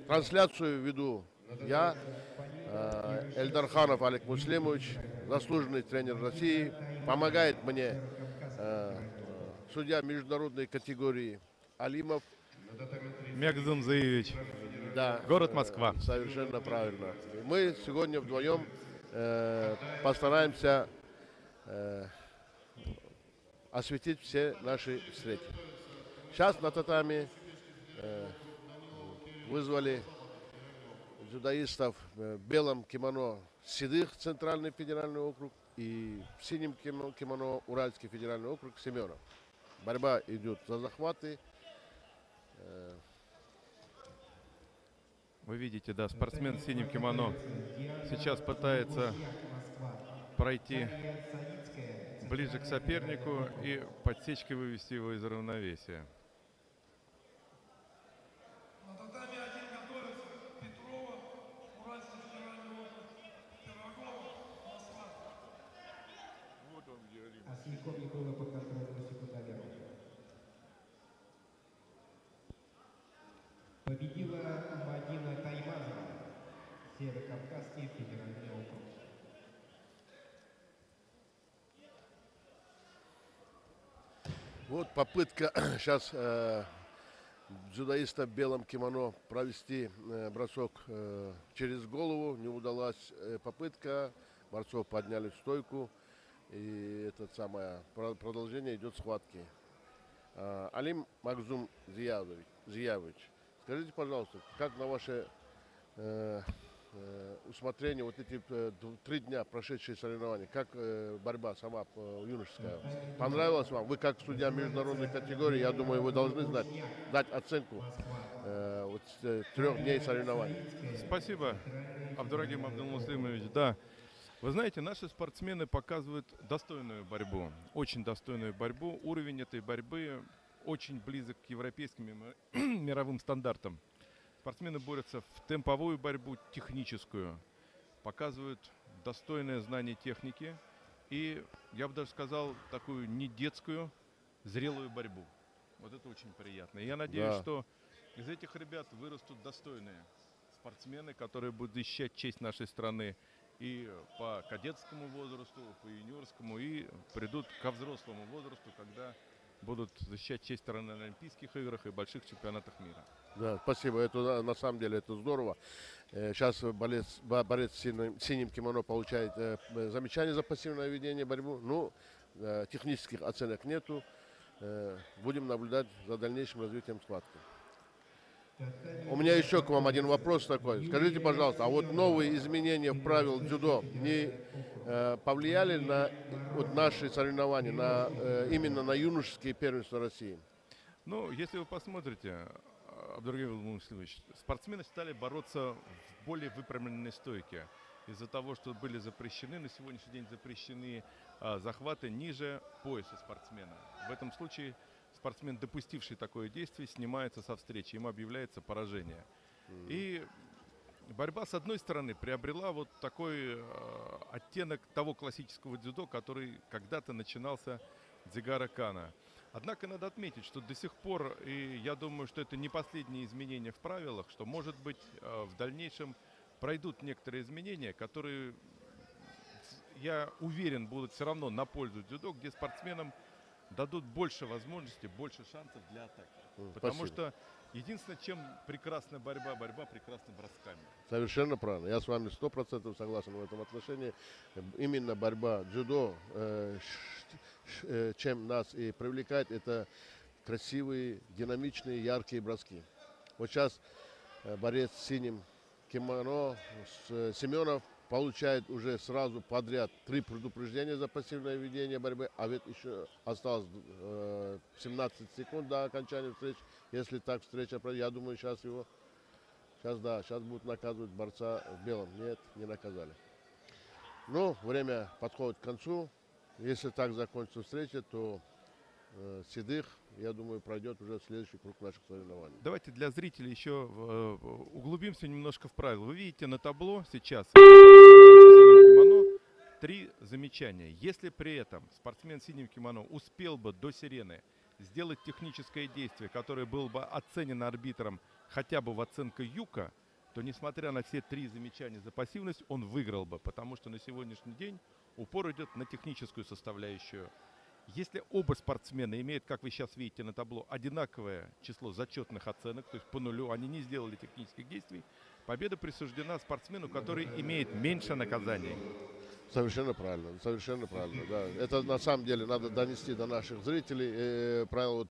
Трансляцию веду я, Эльдарханов Олег Муслимович, заслуженный тренер России. Помогает мне судья международной категории Алимов. Мегзум Заевич. Да, Город Москва. Совершенно правильно. Мы сегодня вдвоем постараемся осветить все наши встречи. Сейчас на татами вызвали дзюдоистов в белом кимоно Седых, Центральный федеральный округ, и в синем кимоно Уральский федеральный округ Семенов. Борьба идет за захваты. Вы видите, да, спортсмен в синем кимоно сейчас пытается пройти ближе к сопернику и подсечкой вывести его из равновесия. Победила Мадина Таймазова, Северокавказский федеральный округ. Вот попытка сейчас дзюдоиста в белом кимоно провести бросок через голову. Не удалась попытка. Борцов подняли в стойку. И это самое продолжение идет схватки. Алим Мегзум Заевич, скажите, пожалуйста, как на ваше усмотрение вот эти 3 дня прошедшие соревнования, как борьба сама юношеская, понравилась вам? Вы как судья международной категории, я думаю, вы должны дать оценку вот 3 дней соревнований. Спасибо, Абдурагим Абдулмуслимович. Да, вы знаете, наши спортсмены показывают достойную борьбу, очень достойную борьбу. Уровень этой борьбы очень близок к европейским и мировым стандартам. Спортсмены борются в темповую борьбу, техническую, показывают достойное знание техники и, я бы даже сказал, такую не детскую, зрелую борьбу. Вот это очень приятно. И я надеюсь, что из этих ребят вырастут достойные спортсмены, которые будут защищать честь нашей страны и по кадетскому возрасту, по юниорскому, и придут ко взрослому возрасту, когда будут защищать честь страны на Олимпийских играх и больших чемпионатах мира. Да, спасибо. Это на самом деле это здорово. Сейчас борец в синем кимоно получает замечание за пассивное ведение борьбы. Ну, технических оценок нету. Будем наблюдать за дальнейшим развитием схватки. У меня еще к вам один вопрос такой. Скажите, пожалуйста, а вот новые изменения в правил дзюдо не повлияли на вот наши соревнования, именно на юношеские первенства России? Ну, если вы посмотрите, Абдурагим Муслимович, спортсмены стали бороться в более выпрямленной стойке. Из-за того, что были запрещены, на сегодняшний день запрещены захваты ниже пояса спортсмена. В этом случае спортсмен, допустивший такое действие, снимается со встречи, ему объявляется поражение. И борьба, с одной стороны, приобрела вот такой оттенок того классического дзюдо, который когда-то начинался Дзигара Кана. Однако надо отметить, что до сих пор, и я думаю, что это не последние изменения в правилах, что, может быть, в дальнейшем пройдут некоторые изменения, которые, я уверен, будут все равно на пользу дзюдо, где спортсменам дадут больше возможностей, больше шансов для атаки. Потому что единственное, чем прекрасна борьба, борьба прекрасна бросками. Совершенно правильно. Я с вами 100% согласен в этом отношении. Именно борьба дзюдо, чем нас и привлекает, это красивые, динамичные, яркие броски. Вот сейчас борец в синем кимоно Семенов получает уже сразу подряд 3 предупреждения за пассивное ведение борьбы, а ведь еще осталось 17 секунд до окончания встречи. Если так встреча пройдет, я думаю, сейчас будут наказывать борца в белом. Нет, не наказали. Но время подходит к концу. Если так закончится встреча, то Седых, я думаю, пройдет уже в следующий круг наших соревнований. Давайте для зрителей еще углубимся немножко в правила. Вы видите на табло сейчас в синем кимоно 3 замечания. Если при этом спортсмен в синем кимоно успел бы до сирены сделать техническое действие, которое было бы оценено арбитром хотя бы в оценке Юка, то несмотря на все 3 замечания за пассивность, он выиграл бы, потому что на сегодняшний день упор идет на техническую составляющую. Если оба спортсмена имеют, как вы сейчас видите на табло, одинаковое число зачетных оценок, то есть по нулю, они не сделали технических действий, победа присуждена спортсмену, который имеет меньше наказаний. Совершенно правильно, да. Это на самом деле надо донести до наших зрителей. Правило